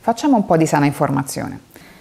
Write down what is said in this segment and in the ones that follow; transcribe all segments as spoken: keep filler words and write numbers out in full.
Facciamo un po' di sana informazione.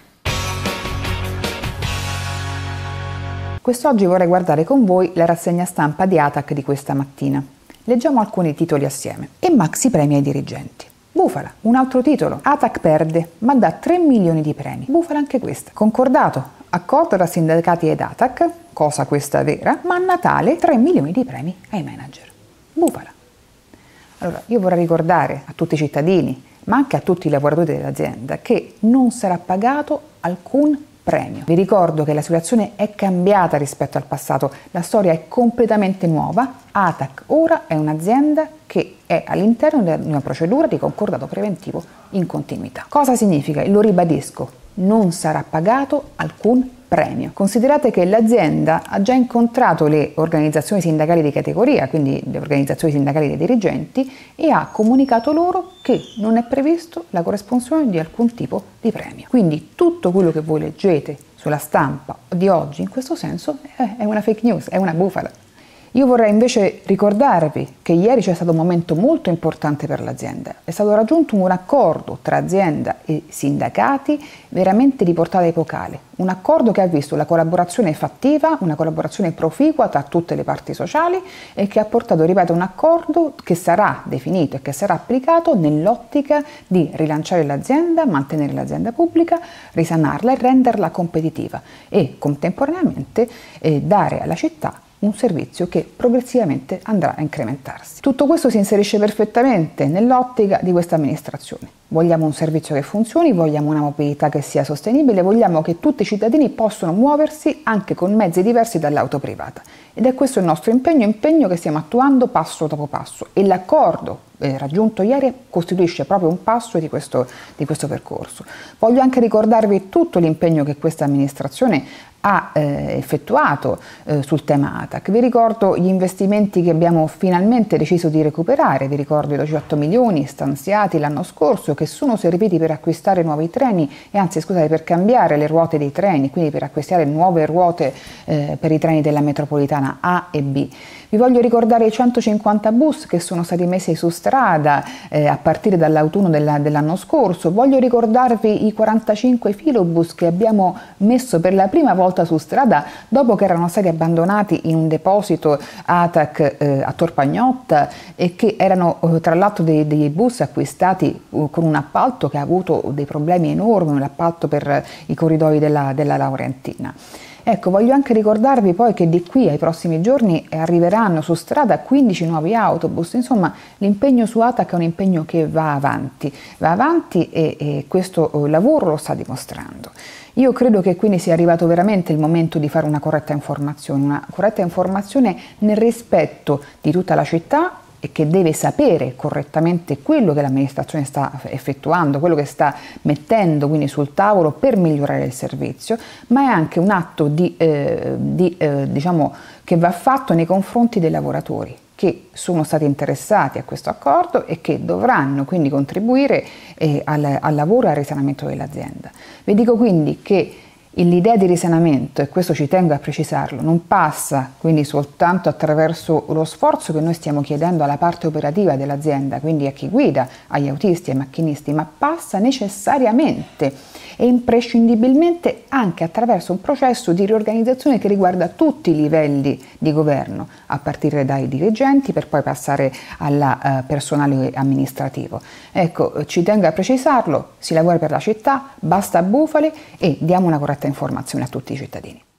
Quest'oggi vorrei guardare con voi la rassegna stampa di ATAC di questa mattina. Leggiamo alcuni titoli assieme. E maxi premi ai dirigenti. Bufala, un altro titolo. ATAC perde, ma dà tre milioni di premi. Bufala anche questa. Concordato, accordo tra sindacati ed ATAC, cosa questa vera, ma a Natale tre milioni di premi ai manager. Bufala. Allora, io vorrei ricordare a tutti i cittadini, ma anche a tutti i lavoratori dell'azienda, che non sarà pagato alcun premio. Vi ricordo che la situazione è cambiata rispetto al passato, la storia è completamente nuova. ATAC ora è un'azienda che è all'interno di una procedura di concordato preventivo in continuità. Cosa significa? Lo ribadisco, non sarà pagato alcun premio. Considerate che l'azienda ha già incontrato le organizzazioni sindacali di categoria, quindi le organizzazioni sindacali dei dirigenti, e ha comunicato loro che non è previsto la corresponsione di alcun tipo di premio. Quindi tutto quello che voi leggete sulla stampa di oggi in questo senso è una fake news, è una bufala. Io vorrei invece ricordarvi che ieri c'è stato un momento molto importante per l'azienda. È stato raggiunto un accordo tra azienda e sindacati veramente di portata epocale. Un accordo che ha visto la collaborazione fattiva, una collaborazione proficua tra tutte le parti sociali e che ha portato, ripeto, un accordo che sarà definito e che sarà applicato nell'ottica di rilanciare l'azienda, mantenere l'azienda pubblica, risanarla e renderla competitiva e contemporaneamente eh, dare alla città un servizio che progressivamente andrà a incrementarsi. Tutto questo si inserisce perfettamente nell'ottica di questa amministrazione. Vogliamo un servizio che funzioni, vogliamo una mobilità che sia sostenibile, vogliamo che tutti i cittadini possano muoversi anche con mezzi diversi dall'auto privata. Ed è questo il nostro impegno, impegno che stiamo attuando passo dopo passo. E l'accordo eh, raggiunto ieri costituisce proprio un passo di questo, di questo percorso. Voglio anche ricordarvi tutto l'impegno che questa amministrazione ha eh, effettuato eh, sul tema ATAC. Vi ricordo gli investimenti che abbiamo finalmente deciso di recuperare, vi ricordo i diciotto milioni stanziati l'anno scorso che sono serviti per acquistare nuovi treni e anzi scusate per cambiare le ruote dei treni, quindi per acquistare nuove ruote eh, per i treni della metropolitana A e B. Vi voglio ricordare i centocinquanta bus che sono stati messi su strada eh, a partire dall'autunno della, dell'anno scorso. Voglio ricordarvi i quarantacinque filobus che abbiamo messo per la prima volta su strada dopo che erano stati abbandonati in un deposito ATAC eh, a Tor Pagnotta e che erano eh, tra l'altro dei, dei bus acquistati eh, con un appalto che ha avuto dei problemi enormi, un appalto per i corridoi della, della Laurentina. Ecco, voglio anche ricordarvi poi che di qui ai prossimi giorni arriveranno su strada quindici nuovi autobus, insomma l'impegno su ATAC è un impegno che va avanti, va avanti e, e questo lavoro lo sta dimostrando. Io credo che quindi sia arrivato veramente il momento di fare una corretta informazione, una corretta informazione nel rispetto di tutta la città e che deve sapere correttamente quello che l'amministrazione sta effettuando, quello che sta mettendo quindi sul tavolo per migliorare il servizio, ma è anche un atto di, eh, di, eh, diciamo, che va fatto nei confronti dei lavoratori che sono stati interessati a questo accordo e che dovranno quindi contribuire eh, al, al lavoro e al risanamento dell'azienda. Vi dico quindi che l'idea di risanamento, e questo ci tengo a precisarlo, non passa quindi soltanto attraverso lo sforzo che noi stiamo chiedendo alla parte operativa dell'azienda, quindi a chi guida, agli autisti, ai macchinisti, ma passa necessariamente e imprescindibilmente anche attraverso un processo di riorganizzazione che riguarda tutti i livelli di governo, a partire dai dirigenti per poi passare al uh, personale amministrativo. Ecco, ci tengo a precisarlo, si lavora per la città, basta bufale e diamo una corretta informazione a tutti i cittadini.